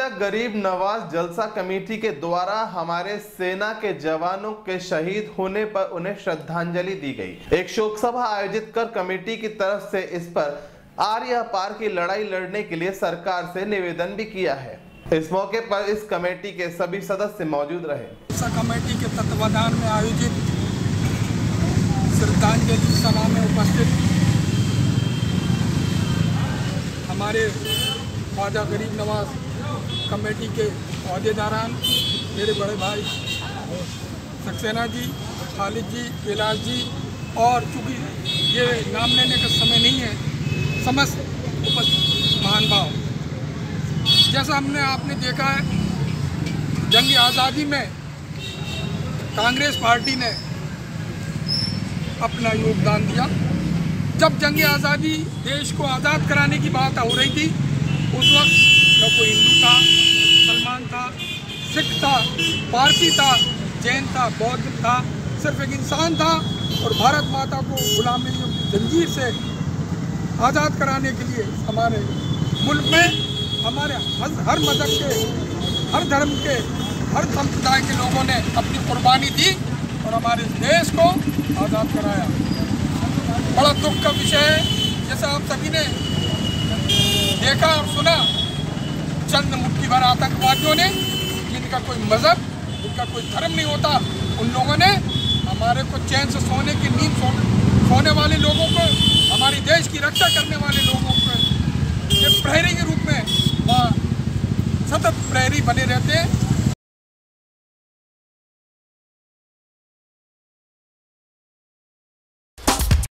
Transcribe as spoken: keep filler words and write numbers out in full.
ख्वाजा गरीब नवाज जलसा कमेटी के द्वारा हमारे सेना के जवानों के शहीद होने पर उन्हें श्रद्धांजलि दी गई। एक शोक सभा आयोजित कर कमेटी की तरफ से इस पर आर्य पार की लड़ाई लड़ने के लिए सरकार से निवेदन भी किया है। इस मौके पर इस कमेटी के सभी सदस्य मौजूद रहे। कमेटी के तत्वाधान में आयोजित श्रद्धांजलि सभा में उपस्थित हमारे ख्वाजा गरीब नवाज कमेटी के अहदेदारान, मेरे बड़े भाई सक्सेना जी, खालिद जी, कैलाश जी, और चूँकि ये नाम लेने का समय नहीं है, समस्त उपस्थित महान भाव, जैसा हमने आपने देखा है जंग आज़ादी में कांग्रेस पार्टी ने अपना योगदान दिया। जब जंग आज़ादी देश को आज़ाद कराने की बात हो रही थी, उस वक्त न कोई हिंदू था, मुसलमान था, सिख था, पारसी था, जैन था, बौद्ध था, सिर्फ एक इंसान था और भारत माता को गुलामियों की जंजीर से आज़ाद कराने के लिए हमारे मुल्क में हमारे हर मज़हब के, हर धर्म के, हर संप्रदाय के लोगों ने अपनी कुर्बानी दी और हमारे देश को आज़ाद कराया। बड़ा दुख का विषय है, जैसा आप सभी ने देखा और सुना, चंद मुट्ठी भर आतंकवादियों ने, जिनका कोई मज़हब, जिनका कोई धर्म नहीं होता, उन लोगों ने हमारे को चैन से सोने की नींद सो, सोने वाले लोगों को, हमारी देश की रक्षा करने वाले लोगों को ये प्रहरी के रूप में वहाँ सतत प्रहरी बने रहते हैं।